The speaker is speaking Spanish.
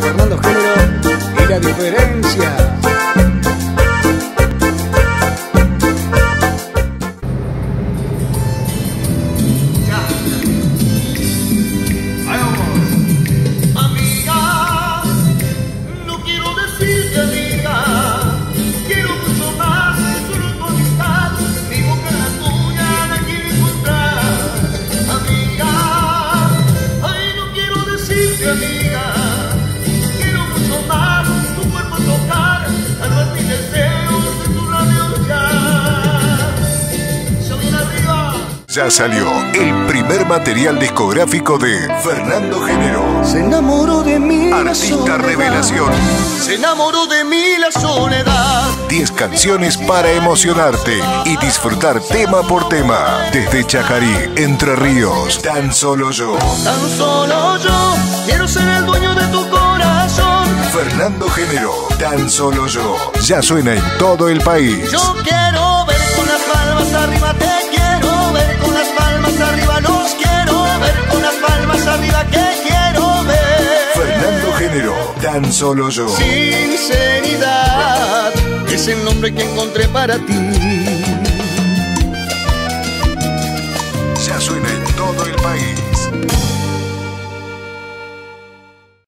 Fernando Género y La Diferencia. Ya salió el primer material discográfico de Fernando Género. Se enamoró de mí Artista revelación. Se enamoró de mí la soledad. 10 canciones para emocionarte y disfrutar tema por tema. Desde Chajarí, Entre Ríos, Tan Solo Yo. Tan solo yo quiero ser el dueño de tu corazón. Fernando Género, Tan Solo Yo. Ya suena en todo el país. Yo quiero ver con las palmas arriba, te quiero ver con las palmas arriba, los quiero ver con las palmas arriba, que quiero ver. Fernando Género, Tan Solo Yo. Sinceridad es el nombre que encontré para ti.